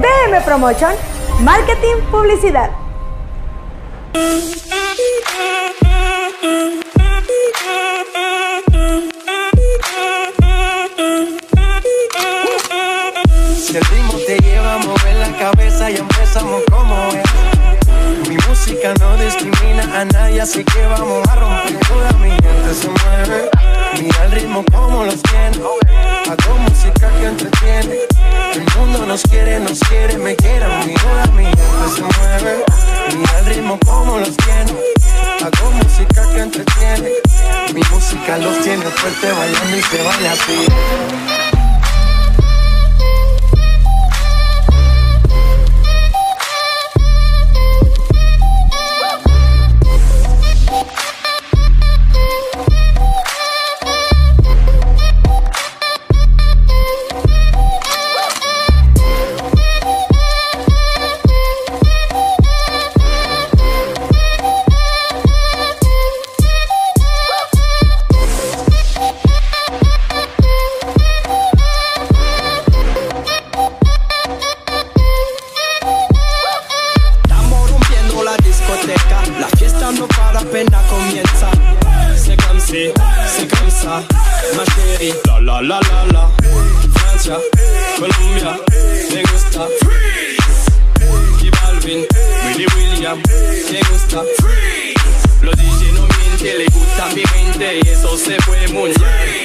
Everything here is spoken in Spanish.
BM Promotion, Marketing Publicidad. Si el ritmo te lleva a mover la cabeza y empezamos como es. Mi música no discrimina a nadie, así que vamos a romper. Toda mi gente se mueve. Mira el ritmo como los tiene. Hago música que entretiene. El mundo nos quiere, me quiere a mí. Toda mi gente se mueve. Mira el ritmo como los tiene. Hago música que entretiene. Mi música los tiene fuerte bailando y se baila así. La fiesta no para, apenas comienza. C'est comme ça, ma chérie. La la la la la. Francia, Colombia, me gusta. J Balvin, Willy William, me gusta. Los DJ no mienten, le gusta mi gente y eso se fue muy bien.